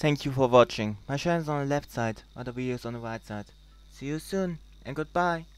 Thank you for watching. My channel is on the left side, other videos on the right side. See you soon and goodbye.